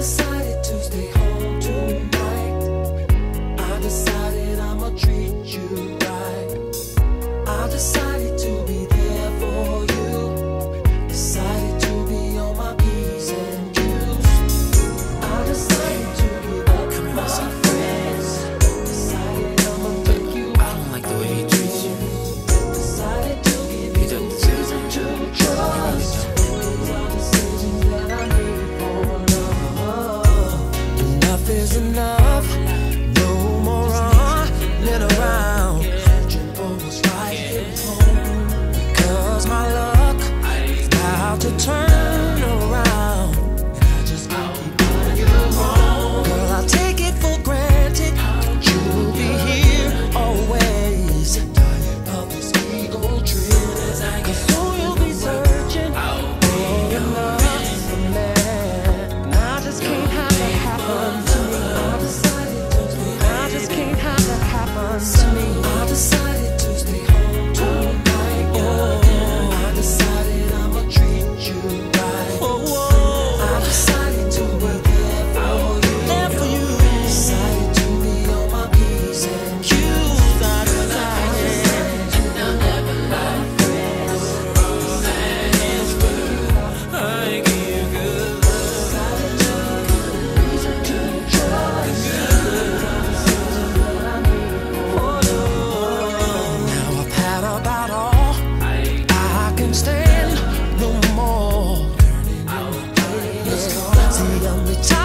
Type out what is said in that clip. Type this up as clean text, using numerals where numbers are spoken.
decided to stay home tonight. I decided I'ma treat you right. I decided to be there for you. Decided to be on my P's and Q's. I decided to give up my friends. Decided I'ma take you. I don't like the way he treats you. Decided to give you a reason to trust. These are decisions that I made for love. Enough is enough. No more running around searching for what's right here at home. Because my luck is about to turn around, and I just can't keep doing you wrong. Girl, I take it for granted you'll be here always. Tired of this ego trip, 'cause soon you'll be searching for another man. And I just can't have that happen to me. I just can't have that happen to me. I decided to stay home tonight. Oh, I decided I'ma treat you right. Oh, I decided to be there for you. Decided to be on my P's and Q's. I decided I'll never lie. I give good love. Decided to give a reason to trust. Now I've had about all I can stand, no more. See, I'm retired.